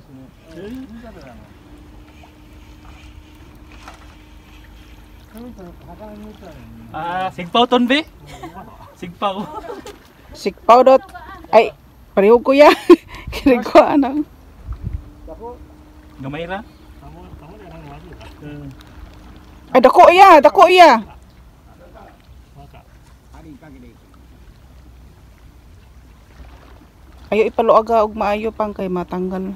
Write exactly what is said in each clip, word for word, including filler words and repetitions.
Ah, sigpaw ton be? Sigpaw. Sigpaw dot. Ay, pareho ko ya. Kini ko anang. Gamay ra. Ay, dako iya, dako iya. Ayo ipaluaga og maayo pang kay matanggal.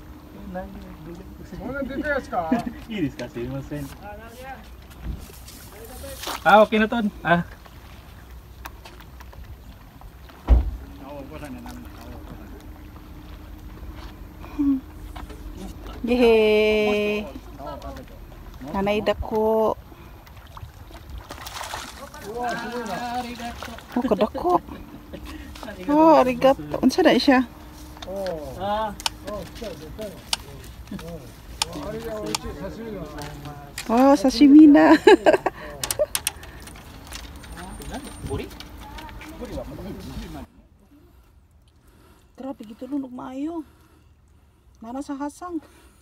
Iris kasi mo sen. Ah, okay na ton. Ah. Yehe. Nanay dako. Oh, kadako. Oh, arigato. Unsa na siya? Ah. Oh, sashimi na. Grabe gito lunog maayo. Nana sa hasang.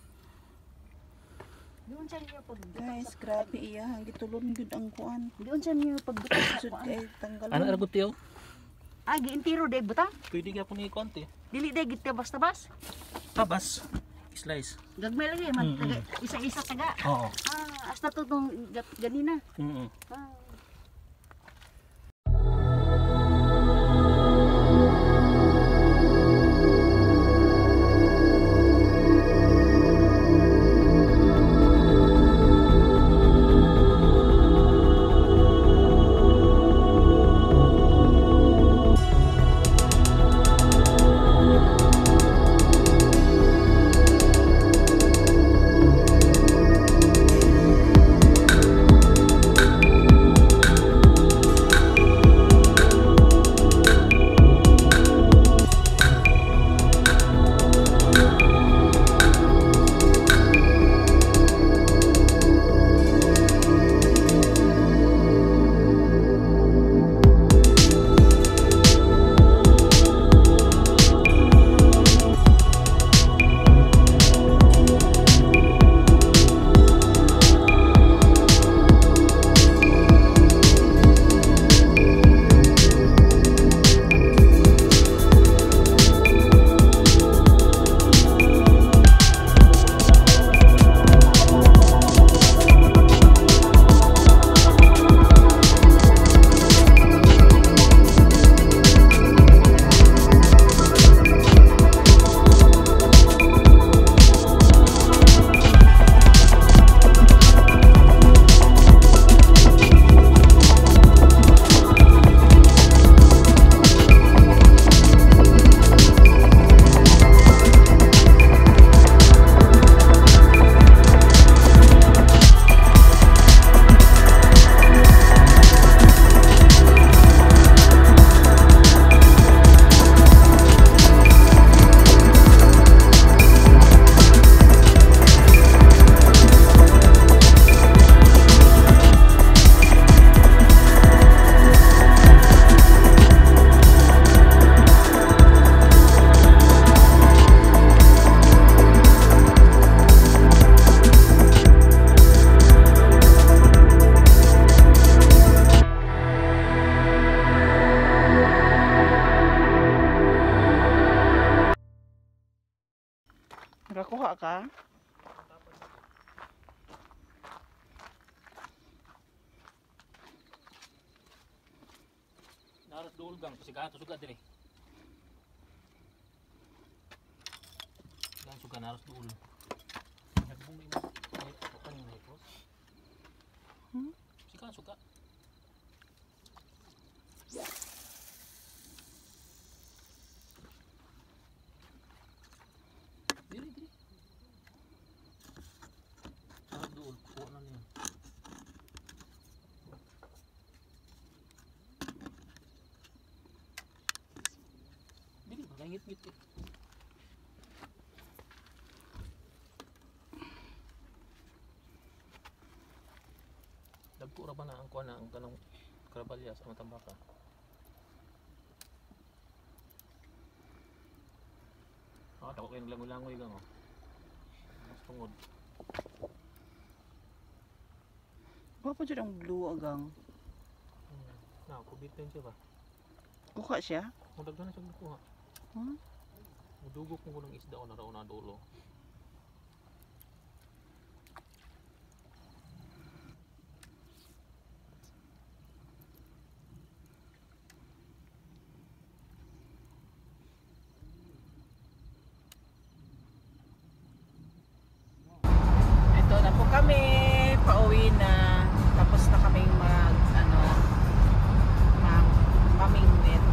Doon sa niyo pag Guys, grabe iya. Ang gitulon gud ang kuan. doon sa niyo pag Sud kay tanggal. Ano ra gutiyo? ah giintiro day butang. Pwede ka po ni konti. Dili day gite basta bas. Tabas. Slice. Gagmay lagi man Mm, mm. taga- isa-isa taga. Oo. Ah, hasta to tong gat- ganina. Mm. Ah. Nakakuha ka? Naras dul gang kasi gato suga dire. Gang suga naras dul. Nagbumi mo. Ay, kan yung naipos. Hmm? Sika suga. Diri diri. Naras dul ko na niya. Dili magangit-ngit eh. Dagko ra ba na ang kuha na ang kanang karabalya sa matambaka? Ah, tako kayo naglangoy-langoy gang oh. sungod. Wa pa jud ang blue agang. Hmm. Na, kubitin siya ba? Kuha siya? Mudagdan na siya nakuha. Huh? Mudugok mo ko ng isda o naraw na dulo. Ito na po kami, pauwi na. Tapos na kaming mag ano mag mamingwit.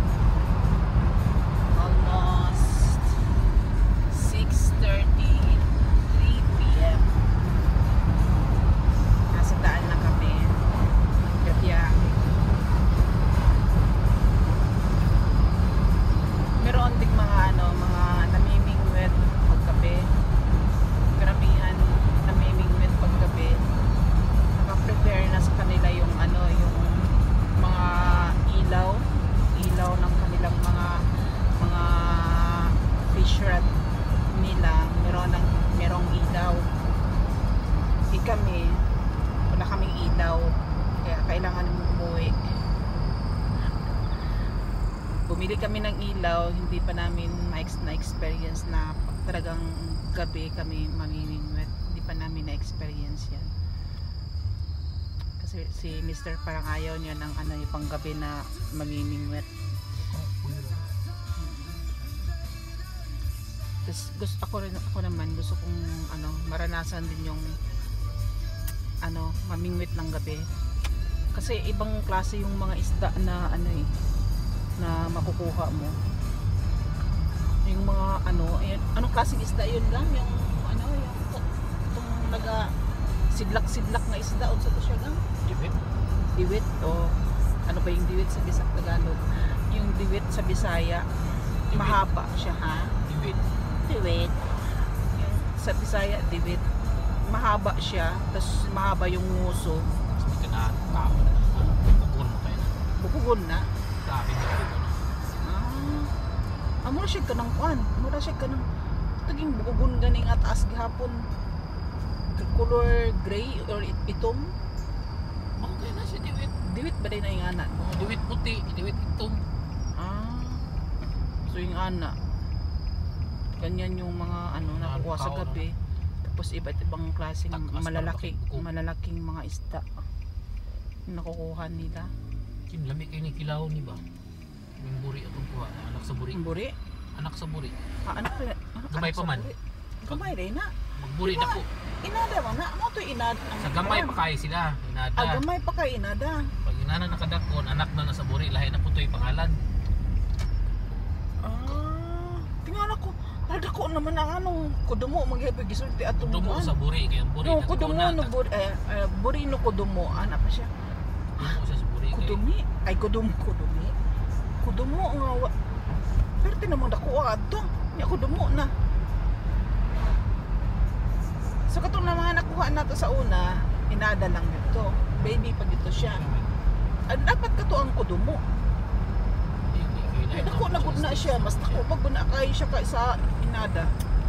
Almost six thirty-three p m Nasa daan na kami. Gabiyahe. Meron ding mga ano, mga namimingwit paggabi. Karamihan namimingwit paggabi. Naka-prepare na sa kanila yung ano, yung mga ilaw, ilaw ng kanilang mga mga fish rod nila. Meron ng merong ilaw. E kami, wala kaming ilaw. Kaya kailangan umuwi. Bumili kami ng ilaw, hindi pa namin na-experience na talagang gabi kami mamimingwit. Hindi pa namin na-experience yan. Kasi si mister parang ayaw niya ng ano, yung panggabi na mamimingwit. Tapos gusto ako rin, ako naman gusto kong ano, maranasan din yung ano, mamingwit ng gabi. Kasi ibang klase yung mga isda na ano eh, na makukuha mo. Yung mga ano, ayun, anong klaseng isda yun lang? Yung ano, yung itong naga sidlak-sidlak na isda unsa to siya gang? Diwit? Diwit o ano ba yung diwit sa Bisaya Tagalog? Yung diwit sa Bisaya, Diwit. mahaba siya ha. Diwit. Diwit. Yung sa Bisaya diwit, mahaba siya, tapos mahaba yung nguso. Hindi ka na tao. Bukugon mo kayo na. Bukugon na. Sabi niya ko na. Ah, amo siya ka ng kuan, mura siya ka ng taging bukugon ganing ataas gihapon. Color gray or itom. Ang kaya na siya diwit. Diwit ba din na yung anak? Oh, diwit puti, diwit itom. Ah, so yung ana, ganyan yung mga ano nakukuha sa Tao, gabi. Tapos iba't ibang klaseng Tagmas, malalaki, malalaking. malalaking mga isda yung nakukuha nila. Kinlami kayo ni kilaw ni ba? Yung buri atong kuha. Anak sa buri. Ang buri? Anak sa buri. Ah, anak, anak, Gamay anak pa sa man. buri. Gamay rin na. Magburi Diba? na ko. Inada mo na. Ano to inada? Sa gamay pa kayo sila. Inada. Ah, gamay pa kay inada. Pag inana nakadakon, anak na nasa buri, lahi na po ito'y pangalan. Ah, tingnan ako. Nadako naman ang anong kudumo magyapon gisulti atong Dumo kuan. sa buri, kaya ang buri No, na kudumo no buri eh, eh, buri no kudumo ana pa siya. Dumo siya sa buri. kay- Kudumi ay kudumo kudumi. Kudumo nga wa. Pero tinamon dako adto. Nya kudumo na. So katong na mga nakuha nato sa una, inada lang dito. Baby pa dito siya. Ah, dapat kato ang kudumo. Hindi, hindi, kaya Ay, lahi dako na gud na siya, mas dako pag guna kay siya ka sa inada.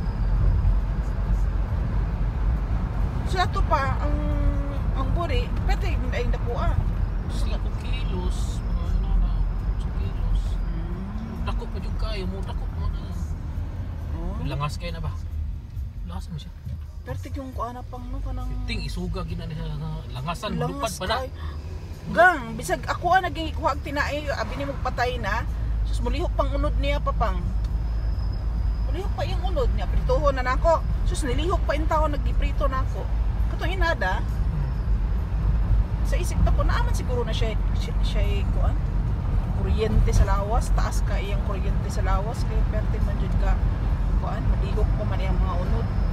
So ato pa ang ang buri, pwede min ay nakuha. Cinco kilos, mga inana, eight kilos. Dako pa yung kayo mo, dako pa na. Oh. Langas kayo na ba? Langas mo siya. Pero tig yung kuha na pang no kanang Ting isuga gina niya na langasan, lupad pa na. kay. Gang, bisag ako ang naging kuha og tinaay, abi ni magpatay na. Sus mulihok pang unod niya pa pang. Mulihok pa yung unod niya, pritohon na nako. Sus nilihok pa yung tao naggiprito nako. Kato inada. Sa isip ko naaman siguro na siya siya, siya kuan. Kuryente sa lawas, taas ka iyang kuryente sa lawas kay perte man jud ka kuan, malihok pa man iyang mga unod.